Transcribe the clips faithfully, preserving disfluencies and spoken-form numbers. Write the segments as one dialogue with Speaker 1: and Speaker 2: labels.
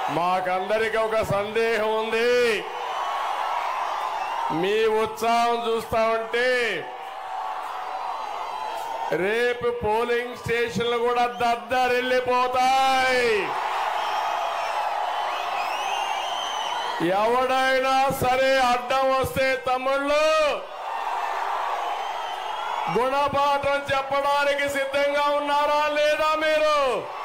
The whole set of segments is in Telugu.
Speaker 1: మాకందరికి ఒక సందేహం ఉంది. మీ ఉత్సాహం చూస్తా ఉంటే రేపు పోలింగ్ స్టేషన్లు కూడా దద్దరిల్లిపోతాయి. ఎవడైనా సరే అడ్డం వస్తే తమ్ముళ్ళు గుణపాఠం చెప్పడానికి సిద్ధంగా ఉన్నారా లేదా మీరు?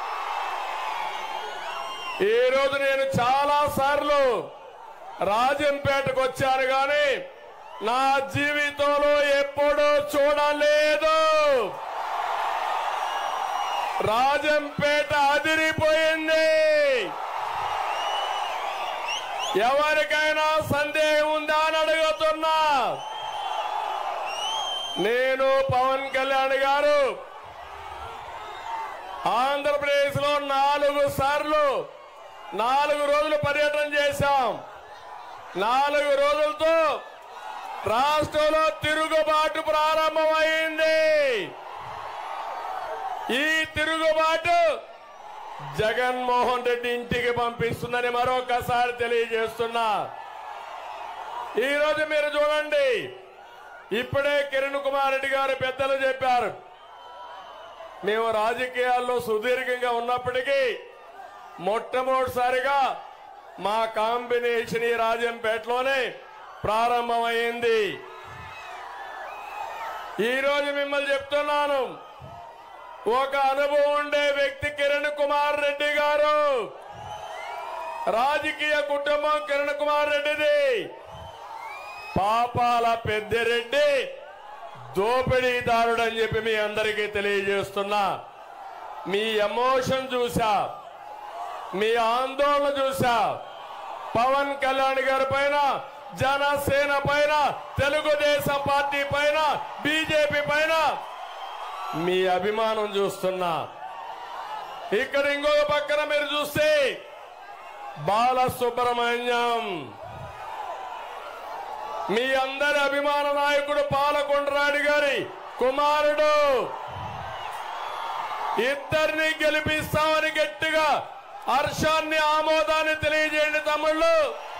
Speaker 1: ఈ రోజు నేను చాలా సార్లు రాజంపేటకు వచ్చాను కానీ నా జీవితంలో ఎప్పుడూ చూడలేదు. రాజంపేట అదిరిపోయింది. ఎవరికైనా సందేహం ఉందా అని అడుగుతున్నా. నేను పవన్ కళ్యాణ్ గారు ఆంధ్రప్రదేశ్ లో నాలుగు సార్లు నాలుగు రోజులు పర్యటన చేశాం. నాలుగు రోజులతో రాష్ట్రంలో తిరుగుబాటు ప్రారంభమైంది. ఈ తిరుగుబాటు జగన్మోహన్ రెడ్డి ఇంటికి పంపిస్తుందని మరొకసారి తెలియజేస్తున్నా. ఈరోజు మీరు చూడండి, ఇప్పుడే కిరణ్ కుమార్ రెడ్డి గారు పెద్దలు చెప్పారు, మేము రాజకీయాల్లో సుదీర్ఘంగా ఉన్నప్పటికీ మొట్టమొదటిసారిగా మా కాంబినేషన్ ఈ రాజంపేటలోనే ప్రారంభమైంది. ఈరోజు మిమ్మల్ని చెప్తున్నాను, ఒక అనుభవం ఉండే వ్యక్తి కిరణ్ కుమార్ రెడ్డి గారు. రాజకీయ కుటుంబం కిరణ్ కుమార్ రెడ్డిది. పాపాల పెద్దిరెడ్డి దోపిడీదారుడు అని చెప్పి మీ అందరికీ తెలియజేస్తున్నా. మీ ఎమోషన్ చూసా, మీ ఆందోళన చూసా. పవన్ కళ్యాణ్ గారి పైన, జనసేన పైన, తెలుగుదేశం పార్టీ పైన, బీజేపీ పైన మీ అభిమానం చూస్తున్నా. ఇక్కడ ఇంకొక పక్కన మీరు చూస్తే బాలసుబ్రహ్మణ్యం, మీ అందరి అభిమాన నాయకుడు పాలకొండరాయుడు గారి కుమారుడు. ఇద్దరిని గెలిపిస్తామని గట్టిగా హర్షాన్ని, ఆమోదాన్ని తెలియజేయండి తమ్ముళ్ళు.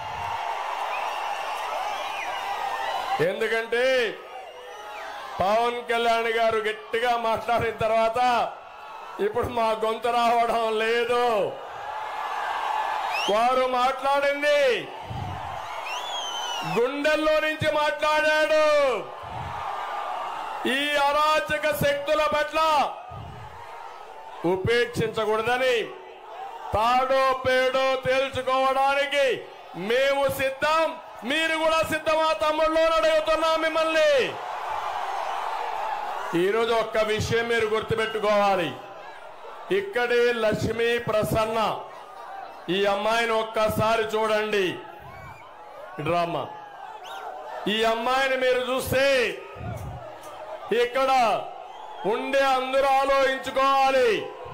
Speaker 1: ఎందుకంటే పవన్ కళ్యాణ్ గారు గట్టిగా మాట్లాడిన తర్వాత ఇప్పుడు మా గొంతు రావడం లేదు. వారు మాట్లాడింది గుండెల్లో నుంచి మాట్లాడాడు. ఈ అరాచక శక్తుల పట్ల ఉపేక్షించకూడదని, తాడో పేడో తేల్చుకోవడానికి మేము సిద్ధం, మీరు కూడా సిద్ధమా తమ్ముళ్ళు అడుగుతున్నాం మిమ్మల్ని. ఈరోజు ఒక్క విషయం మీరు గుర్తుపెట్టుకోవాలి. ఇక్కడే లక్ష్మీ ప్రసన్న, ఈ అమ్మాయిని ఒక్కసారి చూడండి. డ్రామా ఈ అమ్మాయిని మీరు చూస్తే ఇక్కడ ఉండే అందరూ ఆలోచించుకోవాలి.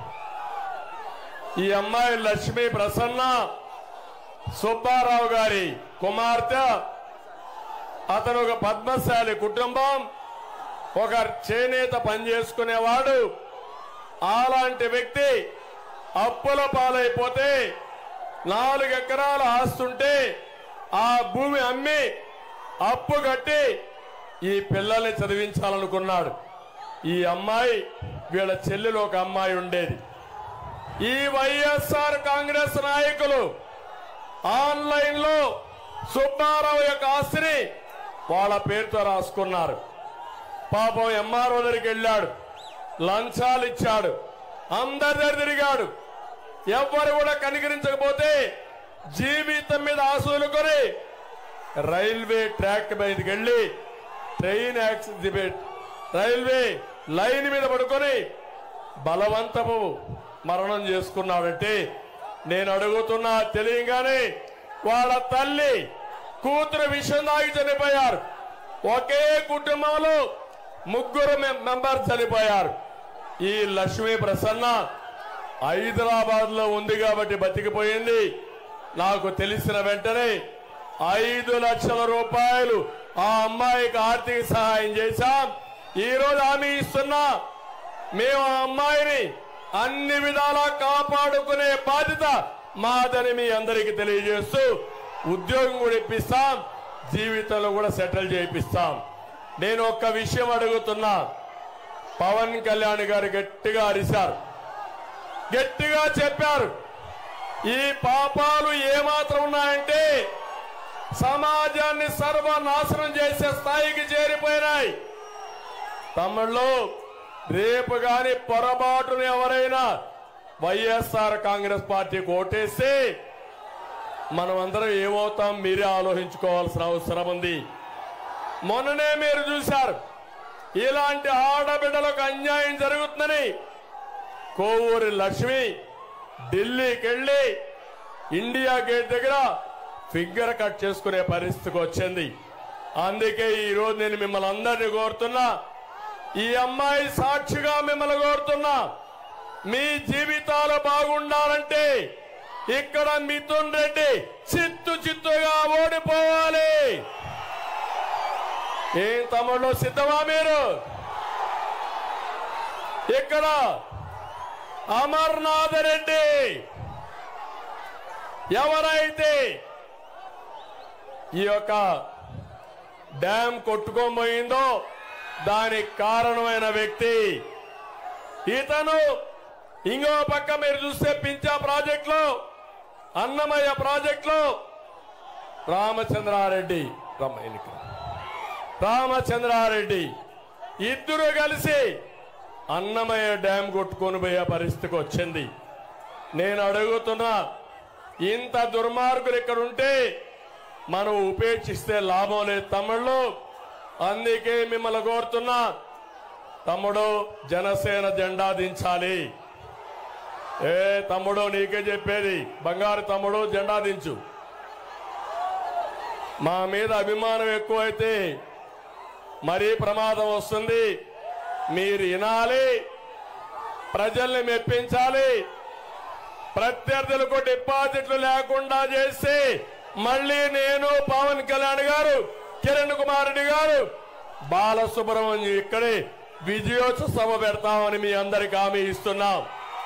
Speaker 1: ఈ అమ్మాయి లక్ష్మీ ప్రసన్న సుబ్బారావు గారి కుమార్తె. అతను ఒక పద్మశాలి కుటుంబం, ఒక చేనేత పనిచేసుకునేవాడు. అలాంటి వ్యక్తి అప్పుల పాలైపోతే నాలుగు ఎకరాల ఆస్తుంటే ఆ భూమి అమ్మి అప్పు కట్టి ఈ పిల్లల్ని చదివించాలనుకున్నాడు. ఈ అమ్మాయి వీళ్ళ చెల్లెలు ఒక అమ్మాయి ఉండేది. ఈ వైఎస్ఆర్ కాంగ్రెస్ నాయకులు ఆన్లైన్ లో సుబ్బారావు యొక్క ఆస్తిని వాళ్ళ పేరుతో రాసుకున్నారు. పాపం ఎంఆర్ఓ దగ్గరికి వెళ్ళాడు, లంచాలు ఇచ్చాడు, అందరి దగ్గర తిరిగాడు. ఎవ్వరు కూడా కనికరించకపోతే జీవితం మీద ఆశలుకొని రైల్వే ట్రాక్ మీదకి వెళ్ళి ట్రైన్ యాక్సిడెంట్ రైల్వే లైన్ మీద పడుకొని బలవంతము మరణం చేసుకున్నాడంటే నేను అడుగుతున్నా, తెలియగానే వాళ్ళ తల్లి కూతురు విషయం దాగి చనిపోయారు. ఒకే కుటుంబంలో ముగ్గురు మెంబర్ చనిపోయారు. ఈ లక్ష్మీ ప్రసన్న హైదరాబాద్ లో ఉంది కాబట్టి బతికిపోయింది. నాకు తెలిసిన వెంటనే ఐదు లక్షల రూపాయలు ఆ అమ్మాయికి ఆర్థిక సహాయం చేశాం. ఈ రోజు హామీ ఇస్తున్నా, మేము ఆ అమ్మాయిని అన్ని విధాలా కాపాడుకునే బాధ్యత మాదని మీ అందరికీ తెలియజేస్తూ ఉద్యోగం కూడా ఇప్పిస్తాం, జీవితంలో కూడా సెటిల్ చేయిస్తాం. నేను ఒక్క విషయం అడుగుతున్నా. పవన్ కళ్యాణ్ గారు గట్టిగా అరిశారు, గట్టిగా చెప్పారు. ఈ పాపాలు ఏమాత్రం ఉన్నాయంటే సమాజాన్ని సర్వనాశనం చేసే స్థాయికి చేరిపోయినాయి. తమిళ్లో రేపు గాని పొరపాటును ఎవరైనా వైఎస్ఆర్ కాంగ్రెస్ పార్టీకి ఓటేస్తే మనం అందరం ఏమవుతాం మీరే ఆలోచించుకోవాల్సిన అవసరం ఉంది. మొన్ననే మీరు చూశారు, ఇలాంటి ఆడబిడ్డలకు అన్యాయం జరుగుతుందని కోవూరి లక్ష్మి ఢిల్లీకి వెళ్లి ఇండియా గేట్ దగ్గర ఫింగర్ కట్ చేసుకునే పరిస్థితికి వచ్చింది. అందుకే ఈ రోజు నేను మిమ్మల్ని అందరినీ కోరుతున్నా, ఈ అమ్మాయి సాక్షిగా మిమ్మల్ని కోరుతున్నా, మీ జీవితాలు బాగుండాలంటే ఇక్కడ మిథున్ రెడ్డి చిత్తు చిత్తుగా ఓడిపోవాలి. ఏం తమ్ముళ్ళు సిద్ధమా మీరు? ఇక్కడ అమర్నాథ్ రెడ్డి ఎవరైతే ఈ యొక్క డ్యాం కొట్టుకోబోయిందో దానికి కారణమైన వ్యక్తి ఇతను. ఇంకో పక్క మీరు చూస్తే పించా ప్రాజెక్ట్ లో, అన్నమయ్య ప్రాజెక్ట్ లో రామచంద్రారెడ్డి రమణికి రామచంద్రారెడ్డి ఇద్దరు కలిసి అన్నమయ్య డ్యాం కొట్టుకొని పోయే పరిస్థితికి వచ్చింది. నేను అడుగుతున్నా, ఇంత దుర్మార్గులు ఇక్కడ ఉంటే మనం ఉపేక్షిస్తే లాభం లేదు తమ్ముళ్ళు. అందుకే మిమ్మల్ని కోరుతున్నా, తమ్ముడు జనసేన జెండా దించాలి. ఏ తమ్ముడు నీకే చెప్పేది, బంగారు తమ్ముడు జెండా దించు. మా మీద అభిమానం ఎక్కువైతే మరీ ప్రమాదం వస్తుంది. మీరు వినాలి, ప్రజల్ని మెప్పించాలి. ప్రత్యర్థులకు డిపాజిట్లు లేకుండా చేసి మళ్ళీ నేను, పవన్ కళ్యాణ్ గారు, కిరణ్ కుమార్ రెడ్డి గారు, బాలసుబ్రహ్మణ్యం ఇక్కడే విజయోత్సవ సభ పెడతామని మీ అందరికి హామీ ఇస్తున్నాం.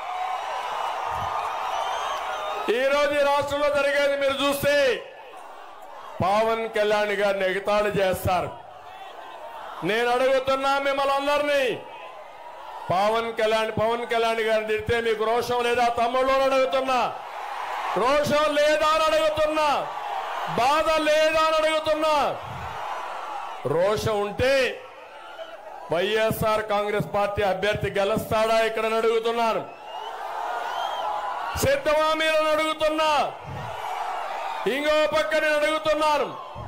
Speaker 1: ఈ రోజు ఈ రాష్ట్రంలో జరిగేది మీరు చూస్తే పవన్ కళ్యాణ్ గారిని ఎగతాళి చేస్తారు. నేను అడుగుతున్నా మిమ్మల్ని అందరినీ, పవన్ కళ్యాణ్ పవన్ కళ్యాణ్ గారిని తిడితే మీకు రోషం లేదా తమ్ముళ్ళు అడుగుతున్నా? రోషం లేదా అని అడుగుతున్నా? బాధ లేదా అని అడుగుతున్నా? రోషం ఉంటే వైఎస్ఆర్ కాంగ్రెస్ పార్టీ అభ్యర్థి గెలుస్తాడా ఇక్కడ అడుగుతున్నాను. సిద్ధమా మీరు అడుగుతున్నా? ఇంకో పక్క నేను అడుగుతున్నాను,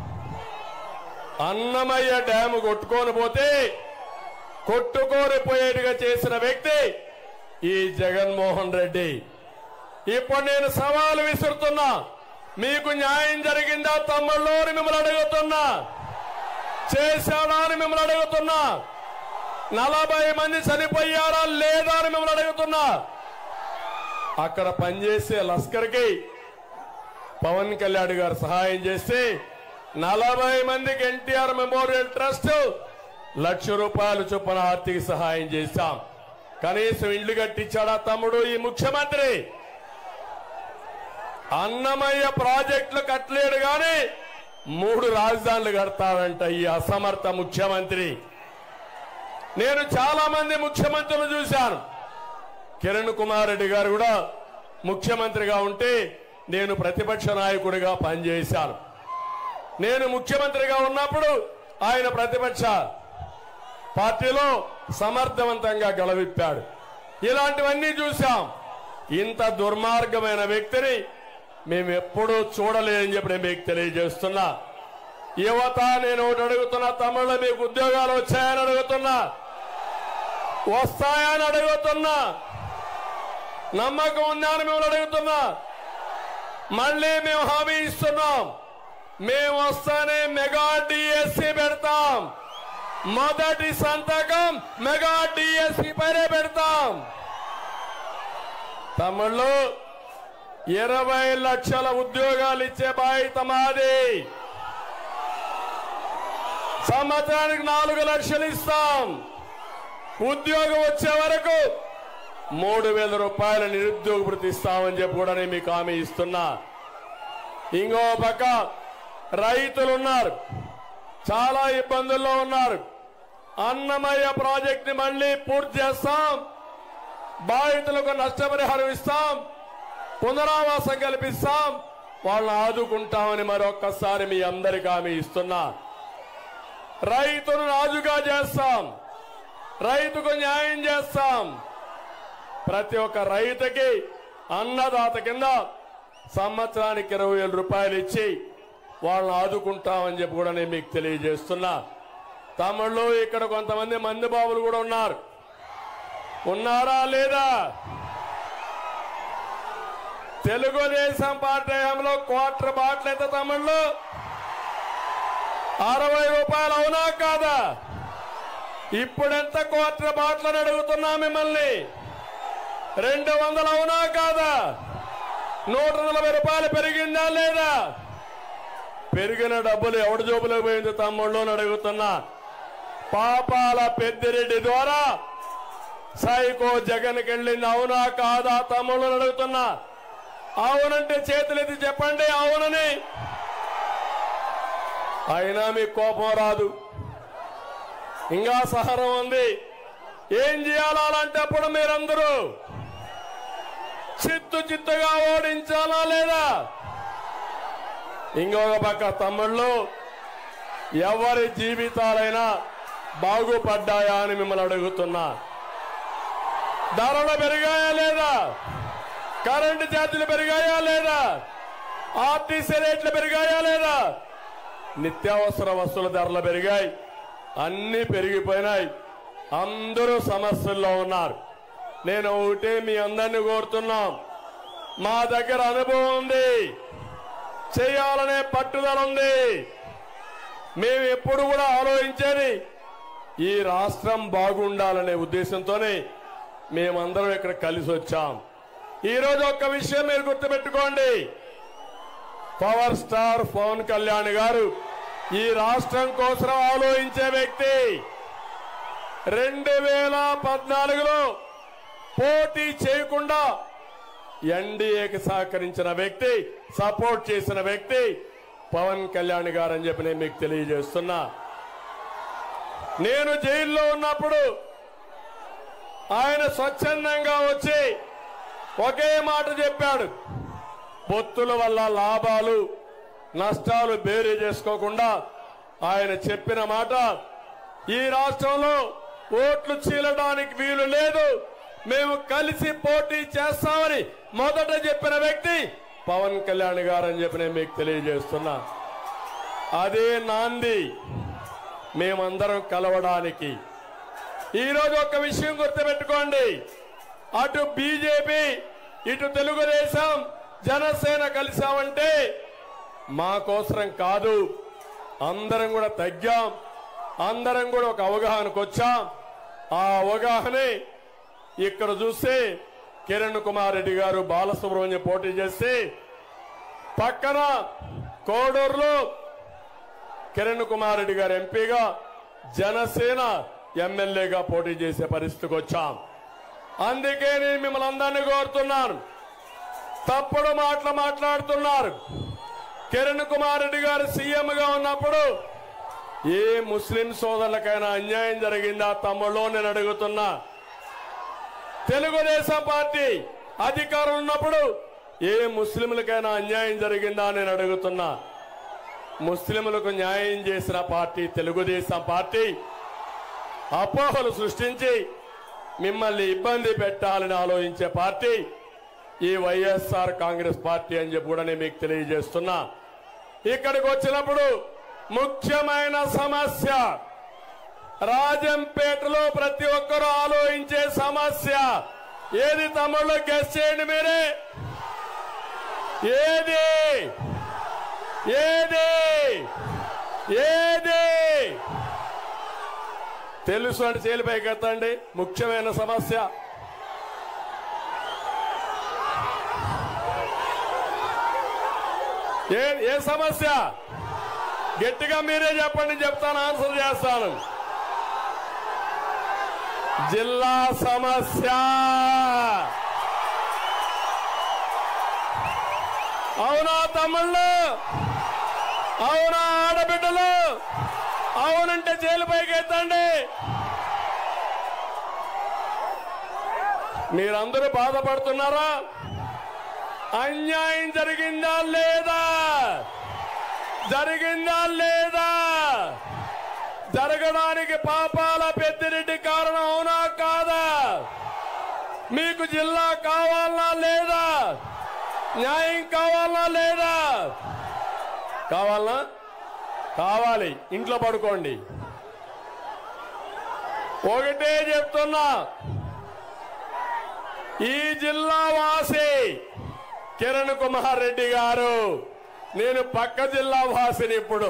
Speaker 1: అన్నమయ్య డ్యాము కొట్టుకొని పోతే కొట్టుకొని పోయేట్టుగా చేసిన వ్యక్తి ఈ జగన్మోహన్ రెడ్డి. ఇప్పుడు నేను సవాలు విసురుతున్నా, మీకు న్యాయం జరిగిందా తమ్ముళ్ళు అని మిమ్మల్ని అడుగుతున్నా? చేశాడా అని మిమ్మల్ని అడుగుతున్నా? నలభై మంది చనిపోయారా లేదా అని మిమ్మల్ని అడుగుతున్నా? అక్కడ పనిచేసే లస్కర్కి పవన్ కళ్యాణ్ గారు సహాయం చేస్తే నలభై మందికి ఎన్టీఆర్ మెమోరియల్ ట్రస్ట్ లక్ష రూపాయలు చొప్పున ఆర్థిక సహాయం చేశాం. కనీసం ఇళ్లు కట్టించాడా తమ్ముడు ఈ ముఖ్యమంత్రి? అన్నమయ్య ప్రాజెక్టులు కట్టలేడు గాని మూడు రాజధానులు కడతాడంట ఈ అసమర్థ ముఖ్యమంత్రి. నేను చాలా మంది ముఖ్యమంత్రులు చూశాను. కిరణ్ కుమార్ రెడ్డి గారు కూడా ముఖ్యమంత్రిగా ఉంటే నేను ప్రతిపక్ష నాయకుడిగా పనిచేశాను. నేను ముఖ్యమంత్రిగా ఉన్నప్పుడు ఆయన ప్రతిపక్ష పార్టీలో సమర్థవంతంగా గెలవిప్పాడు. ఇలాంటివన్నీ చూశాం. ఇంత దుర్మార్గమైన వ్యక్తిని మేము ఎప్పుడూ చూడలేదని చెప్పి నేను మీకు తెలియజేస్తున్నా. యువత నేను ఒకటి అడుగుతున్నా, తమిళ మీకు ఉద్యోగాలు వచ్చాయని అడుగుతున్నా, వస్తాయని అడుగుతున్నా, నమ్మకం ఉందని మిమ్మల్ని అడుగుతున్నా. మళ్ళీ మేము హామీ ఇస్తున్నాం, మేము వస్తానే మెగా డిఎస్సి పెడతాం. మొదటి సంతకం మెగా డిఎస్సి పైనే పెడతాం. తమిళ్లో ఇరవై లక్షల ఉద్యోగాలు ఇచ్చే బాధ్యత మాది. సంవత్సరానికి నాలుగు లక్షలు ఇస్తాం. ఉద్యోగం వచ్చే వరకు మూడు వేల రూపాయల నిరుద్యోగ భృతి ఇస్తామని చెప్పి కూడా నేను మీకు హామీ ఇస్తున్నా. ఇంకో పక్క రైతులున్నారు, చాలా ఇబ్బందుల్లో ఉన్నారు. అన్నమయ్య ప్రాజెక్ట్ ని మళ్లీ పూర్తి చేస్తాం, బాధితులకు నష్టపరిహారం ఇస్తాం, పునరావాసం కల్పిస్తాం, వాళ్ళని ఆదుకుంటామని మరొక్కసారి మీ అందరికీ హామీ ఇస్తున్నా. రైతును రాజుగా చేస్తాం, రైతుకు న్యాయం చేస్తాం. ప్రతి ఒక్క రైతుకి అన్నదాత కింద సంవత్సరానికి ఇరవై వేల రూపాయలు ఇచ్చి వాళ్ళని ఆదుకుంటామని చెప్పి కూడా నేను మీకు తెలియజేస్తున్నా. తమిళలో ఇక్కడ కొంతమంది మంది బాబులు కూడా ఉన్నారు, ఉన్నారా లేదా? తెలుగుదేశం పార్టీ హయాంలో క్వార్టర్ బాటిల్ ఎంత తమిళలో? అరవై రూపాయలు, అవునా కాదా? ఇప్పుడెంత క్వార్టర్ బాటిల్ అని అడుగుతున్నా మిమ్మల్ని? రెండు వందలు, అవునా కాదా? నూట నలభై రూపాయలు పెరిగిందా లేదా? పెరిగిన డబ్బులు ఎవడి జోబులకు పోయింది తమ్ముళ్ళు అని అడుగుతున్నా. పాపాల పెద్దిరెడ్డి ద్వారా సైకో జగన్కి వెళ్ళింది, అవునా కాదా తమ్ముళ్ళు అని అడుగుతున్నా. అవునంటే చేతులెత్తి చెప్పండి అవునని. అయినా మీకు కోపం రాదు, ఇంకా సహనం ఉంది. ఏం చేయాలంటే అప్పుడు మీరందరూ చిత్తు చిత్తుగా ఓడించాలా లేదా? ఇంకొక పక్క తమ్ముళ్ళు, ఎవరి జీవితాలైనా బాగుపడ్డాయా అని మిమ్మల్ని అడుగుతున్నా. ధరలు పెరిగాయా లేదా? కరెంటు ఛార్జీలు పెరిగాయా లేదా? ఆర్టీసీ రేట్లు పెరిగాయా లేదా? నిత్యావసర వస్తువుల ధరలు పెరిగాయి, అన్ని పెరిగిపోయినాయి. అందరూ సమస్యల్లో ఉన్నారు. నేను ఒకటే మీ అందరినీ కోరుతున్నాం, మా దగ్గర అనుభవం ఉంది, చేయాలనే పట్టుదల ఉంది. మేము ఎప్పుడు కూడా ఆలోచించేది ఈ రాష్ట్రం బాగుండాలనే ఉద్దేశంతోనే మేమందరం ఇక్కడ కలిసి వచ్చాం. ఈరోజు ఒక్క విషయం మీరు గుర్తుపెట్టుకోండి, పవర్ స్టార్ పవన్ కళ్యాణ్ గారు ఈ రాష్ట్రం కోసం ఆలోచించే వ్యక్తి. రెండు వేల పద్నాలుగులో పోటీ చేయకుండా ఎన్డీఏకి సహకరించిన వ్యక్తి, సపోర్ట్ చేసిన వ్యక్తి పవన్ కళ్యాణ్ గారు అని చెప్పి నేను మీకు తెలియజేస్తున్నా. నేను జైల్లో ఉన్నప్పుడు ఆయన స్వచ్ఛందంగా వచ్చి ఒకే మాట చెప్పాడు, పొత్తుల వల్ల లాభాలు నష్టాలు బేరీ చేసుకోకుండా ఆయన చెప్పిన మాట, ఈ రాష్ట్రంలో ఓట్లు చీలడానికి వీలు లేదు, మేము కలిసి పోటీ చేస్తామని మొదట చెప్పిన వ్యక్తి పవన్ కళ్యాణ్ గారు అని చెప్పి నేను మీకు తెలియజేస్తున్నా. అదే నాంది మేమందరం కలవడానికి. ఈరోజు ఒక విషయం గుర్తుపెట్టుకోండి, అటు బీజేపీ ఇటు తెలుగుదేశం జనసేన కలిసామంటే మా కోసరం కాదు, అందరం కూడా తగ్గాం, అందరం కూడా ఒక అవగాహనకు వచ్చాం. ఆ అవగాహనే ఇక్కడ చూస్తే కిరణ్ కుమార్ రెడ్డి గారు బాలసుబ్రహ్మణ్యం పోటీ చేసి, పక్కన కోడూరులో కిరణ్ కుమార్ రెడ్డి గారు ఎంపీగా, జనసేన ఎమ్మెల్యేగా పోటీ చేసే పరిస్థితికి వచ్చాం. అందుకే నేను మిమ్మల్ని అందరినీ కోరుతున్నాను, తప్పుడు మాటలు మాట్లాడుతున్నారు. కిరణ్ కుమార్ రెడ్డి గారు సీఎంగా ఉన్నప్పుడు ఏ ముస్లిం సోదరులకైనా అన్యాయం జరిగిందా తమ్ముళ్ళు నేను అడుగుతున్నా. తెలుగుదేశం పార్టీ అధికారం ఉన్నప్పుడు ఏ ముస్లింలకైనా అన్యాయం జరిగిందా నేను అడుగుతున్నా. ముస్లింలకు న్యాయం చేసిన పార్టీ తెలుగుదేశం పార్టీ. అపోహలు సృష్టించి మిమ్మల్ని ఇబ్బంది పెట్టాలని ఆలోచించే పార్టీ ఈ వైఎస్ఆర్ కాంగ్రెస్ పార్టీ అని చెప్పి కూడా నేను మీకు తెలియజేస్తున్నా. ఇక్కడికి వచ్చినప్పుడు ముఖ్యమైన సమస్య, రాజంపేటలో ప్రతి ఒక్కరూ ఆలోచించే సమస్య ఏది తమ్ముళ్ళు? గెస్ చేయండి మీరే. ఏది ఏది ఏది తెలుసు అంటే చేలిపైకి ఎత్తండి. ముఖ్యమైన సమస్య ఏ ఏ సమస్య? గట్టిగా మీరే చెప్పండి, చెప్తాను, ఆన్సర్ చేస్తాను. జిల్లా సమస్య. అవునా తమ్ముళ్ళు? అవునా ఆడబిడ్డలు? అవునంటే జైలు పైకి ఎత్తండి. మీరందరూ బాధపడుతున్నారా? అన్యాయం జరిగిందా లేదా? జరిగిందా లేదా? జరగడానికి పాపాల పెద్దిరెడ్డి కారణం అవునా కాదా? మీకు జిల్లా కావాలా లేదా? న్యాయం కావాలా లేదా? కావాలా? కావాలి. ఇంట్లో పడుకోండి. ఒకటే చెప్తున్నా, ఈ జిల్లా వాసి కిరణ్ కుమార్ రెడ్డి గారు, నేను పక్క జిల్లా వాసిని. ఇప్పుడు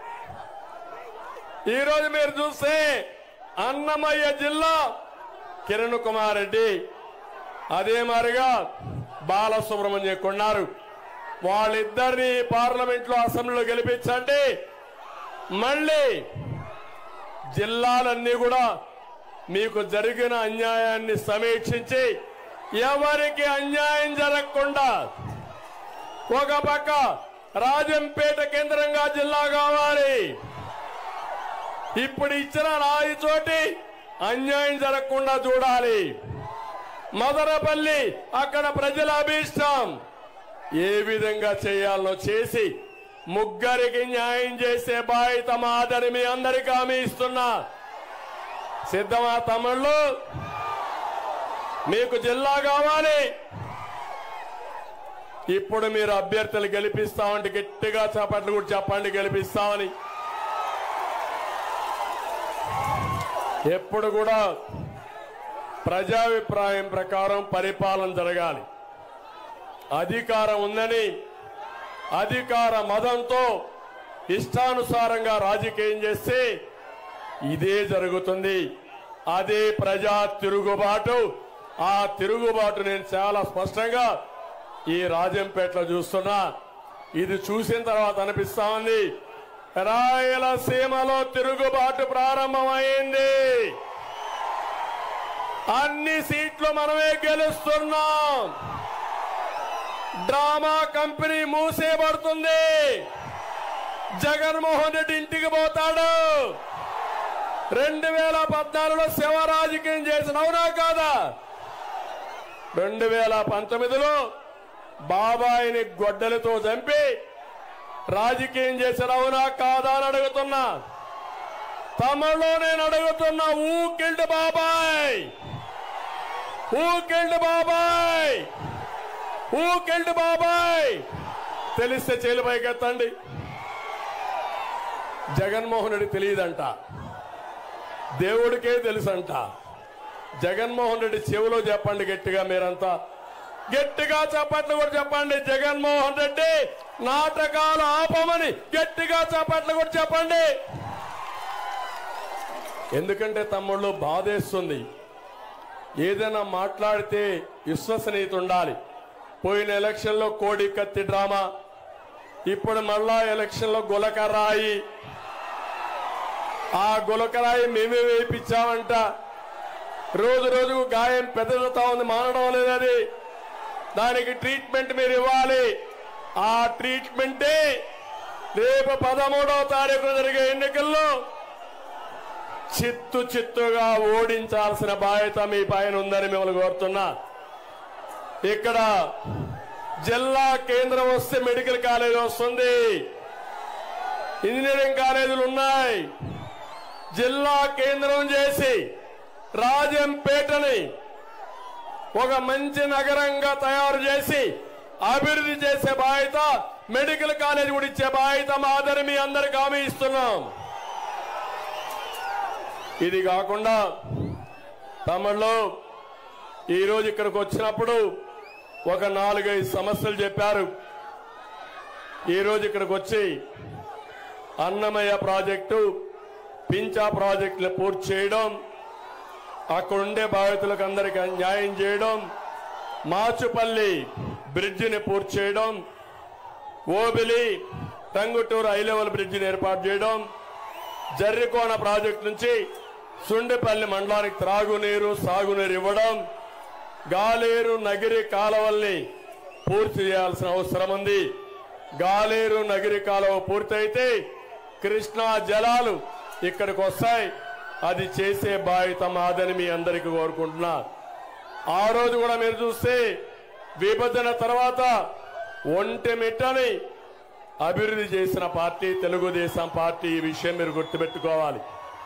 Speaker 1: ఈరోజు మీరు చూస్తే అన్నమయ్య జిల్లా కిరణ్ కుమార్ రెడ్డి, అదే మారిగా బాలసుబ్రహ్మణ్యం కొన్నారు. వాళ్ళిద్దరిని పార్లమెంట్ లో అసెంబ్లీలో గెలిపించండి. మళ్ళీ జిల్లాలన్నీ కూడా మీకు జరిగిన అన్యాయాన్ని సమీక్షించి ఎవరికి అన్యాయం జరగకుండా, ఒక పక్క రాజంపేట కేంద్రంగా జిల్లా కావాలి. ఇప్పుడు ఇచ్చిన రాయి చోటి అన్యాయం జరగకుండా చూడాలి. మదనపల్లి అక్కడ ప్రజల అభీష్టం, ఏ విధంగా చేయాలో చేసి ముగ్గురికి న్యాయం చేసే బాధ్యత మాదని మీ అందరికీ హామీ ఇస్తున్నా. సిద్ధమా తమ్ముళ్ళు? మీకు జిల్లా కావాలి. ఇప్పుడు మీరు అభ్యర్థులు గెలిపిస్తామంటే గట్టిగా చప్పట్లు కూడా చెప్పండి, గెలిపిస్తామని. ఎప్పుడు కూడా ప్రజాభిప్రాయం ప్రకారం పరిపాలన జరగాలి. అధికారం ఉందని అధికార మదంతో ఇష్టానుసారంగా రాజకీయం చేస్తే ఇదే జరుగుతుంది. అదే ప్రజా తిరుగుబాటు. ఆ తిరుగుబాటు నేను చాలా స్పష్టంగా ఈ రాజంపేటలో చూస్తున్నా. ఇది చూసిన తర్వాత అనిపిస్తా ఉంది, రాయలసీమలో తిరుగుబాటు ప్రారంభమైంది. అన్ని సీట్లు మనమే గెలుస్తున్నాం. డ్రామా కంపెనీ మూసేయబడుతుంది. జగన్మోహన్ రెడ్డి ఇంటికి పోతాడు. రెండు వేల పద్నాలుగులో శివ రాజకీయం చేసిన అవునా కాదా? రెండు వేల పంతొమ్మిదిలో బాబాయిని గొడ్డలతో చంపి రాజకీయం చేసిన అవునా కాదా అని అడుగుతున్నా. తమలో నేను అడుగుతున్నా, ఊ కిల్డ్ బాబాయ్, ఊ కిల్డ్ బాబాయ్, ఊ కిల్డ్ బాబాయ్? తెలిస్తే చేలు పైకెత్తండి. జగన్మోహన్ రెడ్డి తెలియదంట, దేవుడికే తెలుసంట. జగన్మోహన్ రెడ్డి చెవిలో చెప్పండి గట్టిగా, మీరంతా గట్టిగా చప్పట్లు కూడా చెప్పండి. జగన్మోహన్ రెడ్డి నాటకాలు ఆపమని గట్టిగా చప్పట్లు కూడా చెప్పండి. ఎందుకంటే తమ్ముళ్ళు బాధేస్తుంది. ఏదైనా మాట్లాడితే విశ్వసనీయత ఉండాలి. పోయిన ఎలక్షన్ లో కోడి కత్తి డ్రామా, ఇప్పుడు మళ్ళా ఎలక్షన్ లో గులకరాయి. ఆ గులకరాయి మేమే వేయించామంట. రోజు రోజుకు గాయం పెద్దదవుతా ఉంది, మానడం లేదని. దానికి ట్రీట్మెంట్ మీరు ఇవ్వాలి. ఆ ట్రీట్మెంటే రేపు పదమూడవ తారీఖున జరిగే ఎన్నికల్లో చిత్తు చిత్తుగా ఓడించాల్సిన బాధ్యత మీ పైన ఉందని మిమ్మల్ని కోరుతున్నా. ఇక్కడ జిల్లా కేంద్రం వస్తే మెడికల్ కాలేజ్ వస్తుంది, ఇంజనీరింగ్ కాలేజీలు ఉన్నాయి. జిల్లా కేంద్రం చేసి రాజంపేటని ఒక మంచి నగరంగా తయారు చేసి అభివృద్ధి చేసే బాధ్యత, మెడికల్ కాలేజ్ కూడా ఇచ్చే బాధ్యత మాదని మీ అందరికి హామీ ఇస్తున్నాం. ఇది కాకుండా తమలో ఈరోజు ఇక్కడికి వచ్చినప్పుడు ఒక నాలుగైదు సమస్యలు చెప్పారు. ఈరోజు ఇక్కడికి వచ్చి అన్నమయ్య ప్రాజెక్టు, పించా ప్రాజెక్టులు పూర్తి చేయడం, అక్కడుండే బాధితులకు అందరికీ న్యాయం చేయడం, మాచుపల్లి బ్రిడ్జిని పూర్తి చేయడం, ఓబిలి టంగుటూరు హై లెవెల్ బ్రిడ్జిని ఏర్పాటు చేయడం, జర్రికోన ప్రాజెక్టు నుంచి సుండిపల్లి మండలానికి త్రాగునీరు సాగునీరు ఇవ్వడం, గాలేరు నగిరి కాలవల్ని పూర్తి చేయాల్సిన అవసరం ఉంది. గాలేరు నగిరి కాలువ పూర్తయితే కృష్ణా జలాలు ఇక్కడికి వస్తాయి. అది చేసే బాధ్యత మాదని మీ అందరికీ కోరుకుంటున్నా. ఆ రోజు కూడా మీరు చూస్తే విభజన తర్వాత ఒంటెమిట్టని అభివృద్ధి చేసిన పార్టీ తెలుగుదేశం పార్టీ. ఈ విషయం మీరు గుర్తుపెట్టుకోవాలి.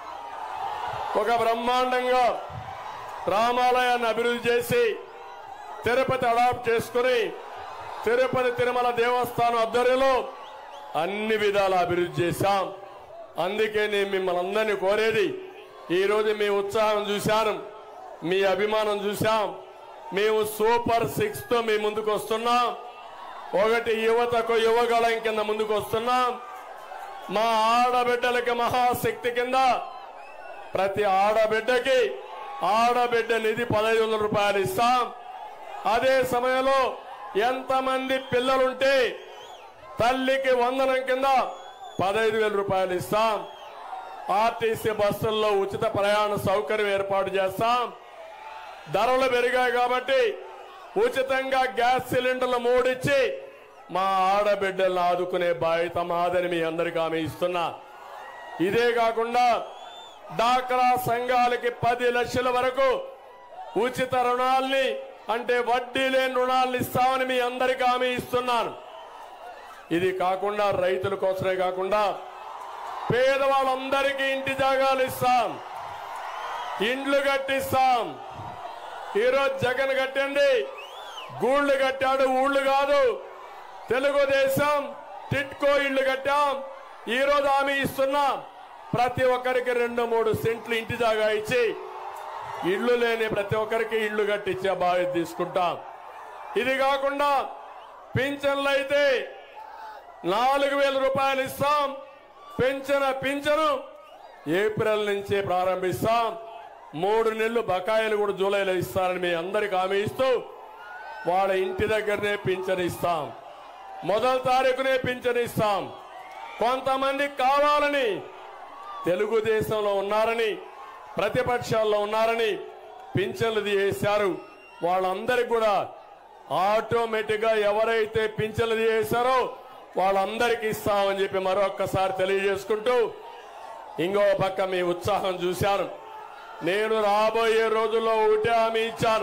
Speaker 1: ఒక బ్రహ్మాండంగా రామాలయాన్ని అభివృద్ధి చేసి తిరుపతి అడాప్ట్ చేసుకుని తిరుపతి తిరుమల దేవస్థానం ఆధ్వర్యంలో అన్ని విధాల అభివృద్ధి చేశాం. అందుకే నేను మిమ్మల్ని అందరినీ కోరేది, ఈరోజు మీ ఉత్సాహం చూశాను, మీ అభిమానం చూశాం. మేము సూపర్ సిక్స్ తో మీ ముందుకు వస్తున్నాం. ఒకటి యువతకు యువగళం కింద ముందుకు వస్తున్నాం. మా ఆడబిడ్డలకి మహాశక్తి కింద ప్రతి ఆడబిడ్డకి ఆడబిడ్డ నిధి పదహైదు వందల రూపాయలు ఇస్తాం. అదే సమయంలో ఎంతమంది పిల్లలుంటే తల్లికి వందనం కింద పదహైదు వేల రూపాయలు ఇస్తాం. ఆర్టీసీ బస్సుల్లో ఉచిత ప్రయాణ సౌకర్యం ఏర్పాటు చేస్తాం. ధరలు పెరిగాయి కాబట్టి ఉచితంగా గ్యాస్ సిలిండర్లు మూడిచ్చి మా ఆడబిడ్డలను ఆదుకునే బాధ్యత మాదని మీ అందరికీ హామీ ఇస్తున్నా. ఇదే కాకుండా డాక్రా సంఘాలకి పది లక్షల వరకు ఉచిత రుణాల్ని అంటే వడ్డీ లేని రుణాలను ఇస్తామని మీ అందరికీ హామీ ఇస్తున్నాను. ఇది కాకుండా రైతుల కోసమే కాకుండా పేదవాళ్ళందరికీ ఇంటి జాగాలు ఇస్తాం, ఇండ్లు కట్టిస్తాం. ఈరోజు జగన్ కట్టండి, గూళ్లు కట్టాడు, ఊళ్ళు కాదు. తెలుగుదేశం టిట్కో ఇళ్లు కట్టాం. ఈరోజు హామీ ఇస్తున్నాం, ప్రతి ఒక్కరికి రెండు మూడు సెంట్లు ఇంటి జాగా ఇచ్చి ఇళ్లు లేని ప్రతి ఒక్కరికి ఇళ్లు కట్టించే బాధ్యత తీసుకుంటాం. ఇది కాకుండా పింఛన్లు అయితే నాలుగు వేల రూపాయలు ఇస్తాం. పెంచిన పింఛను ఏప్రిల్ నుంచే ప్రారంభిస్తాం. మూడు నెలలు బకాయిలు కూడా జూలైలో ఇస్తారని మీ అందరికి హామీ ఇస్తూ వాళ్ళ ఇంటి దగ్గరనే పింఛను ఇస్తాం. మొదటి తారీఖునే పింఛను ఇస్తాం. కొంతమంది కావాలని తెలుగుదేశంలో ఉన్నారని ప్రతిపక్షాల్లో ఉన్నారని పింఛన్లు తీసేశారు. వాళ్ళందరికీ కూడా ఆటోమేటిక్ గా ఎవరైతే పింఛన్లు తీసేశారో వాళ్ళందరికీ ఇస్తామని చెప్పి మరొక్కసారి తెలియజేసుకుంటూ, ఇంకో పక్క మీ ఉత్సాహం చూశాను. నేను రాబోయే రోజుల్లో ఒకటే హామీ ఇచ్చాను,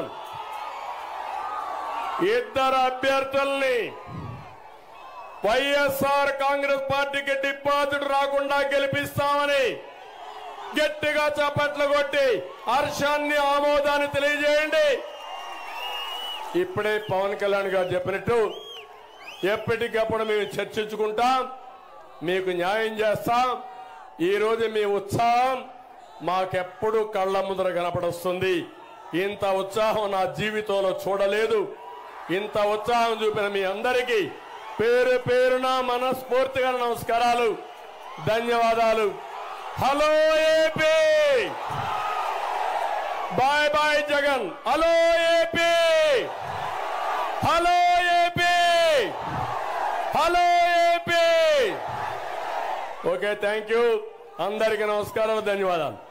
Speaker 1: ఇద్దరు అభ్యర్థుల్ని వైఎస్ఆర్ కాంగ్రెస్ పార్టీకి డిపాజిట్ రాకుండా గెలిపిస్తామని గట్టిగా చప్పట్లు కొట్టి హర్షాన్ని ఆమోదాన్ని తెలియజేయండి. ఇప్పుడే పవన్ కళ్యాణ్ గారు చెప్పినట్టు ఎప్పటికప్పుడు మేము చర్చించుకుంటాం, మీకు న్యాయం చేస్తాం. ఈ రోజు మీ ఉత్సాహం మాకెప్పుడు కళ్ళ ముందర కనపడొస్తుంది. ఇంత ఉత్సాహం నా జీవితంలో చూడలేదు. ఇంత ఉత్సాహం చూపిన మీ అందరికీ పేరు పేరున మనస్ఫూర్తిగా నమస్కారాలు, ధన్యవాదాలు. Hello AP, bye bye Jagan. Hello AP, hello AP, hello AP. Okay, thank you. అందరికీ నమస్కారాలు, ధన్యవాదాలు.